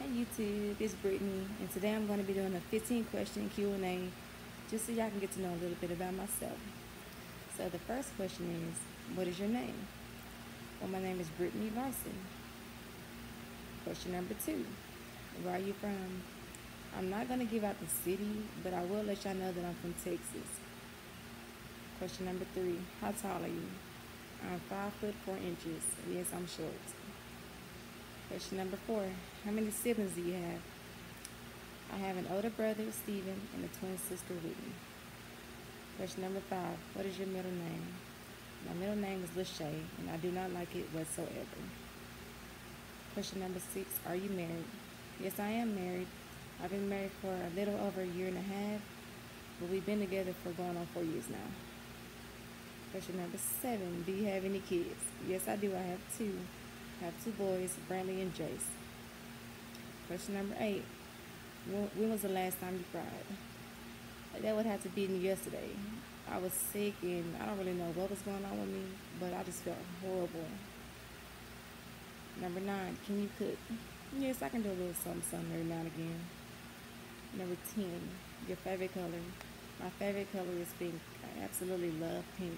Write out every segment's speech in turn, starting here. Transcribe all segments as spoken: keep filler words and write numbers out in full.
YouTube, it's Brittany, and today I'm going to be doing a fifteen question Q and A just so y'all can get to know a little bit about myself. So the first question is, what is your name? Well, my name is Brittany Larson. Question number two, where are you from? I'm not going to give out the city, but I will let y'all know that I'm from Texas. Question number three, how tall are you? I'm five foot four inches. Yes, I'm short. Question number four, how many siblings do you have? I have an older brother, Steven, and a twin sister, Whitney. Question number five, what is your middle name? My middle name is Lachey, and I do not like it whatsoever. Question number six, are you married? Yes, I am married. I've been married for a little over a year and a half, but we've been together for going on four years now. Question number seven, do you have any kids? Yes, I do. I have two. I have two boys, Brantley and Jace. Question number eight, when was the last time you cried? That would have to be yesterday. I was sick and I don't really know what was going on with me, but I just felt horrible. Number nine, can you cook? Yes, I can do a little something, something every now and again. Number ten, your favorite color? My favorite color is pink. I absolutely love pink.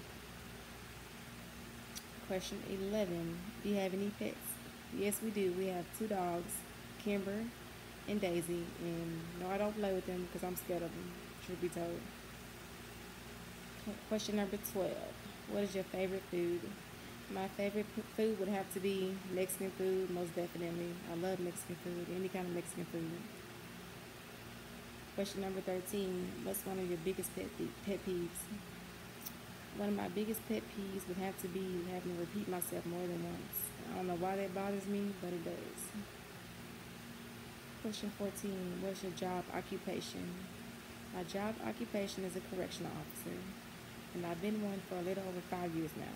Question eleven, do you have any pets? Yes, we do. We have two dogs, Kimber and Daisy, and no, I don't play with them because I'm scared of them, truth be told. Question number twelve, what is your favorite food? My favorite food would have to be Mexican food, most definitely. I love Mexican food, any kind of Mexican food. Question number thirteen, what's one of your biggest pet, pet peeves? One of my biggest pet peeves would have to be having to repeat myself more than once. I don't know why that bothers me, but it does. Question fourteen, what's your job occupation? My job occupation is a correctional officer, and I've been one for a little over five years now.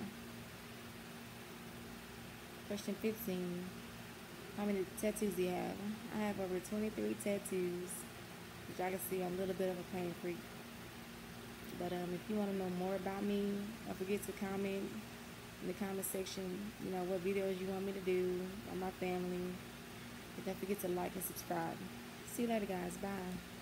Question fifteen, how many tattoos do you have? I have over twenty-three tattoos. As y'all can see, I'm a little bit of a pain freak. But um, if you want to know more about me, don't forget to comment in the comment section, you know, what videos you want me to do on my family. And don't forget to like and subscribe. See you later, guys. Bye.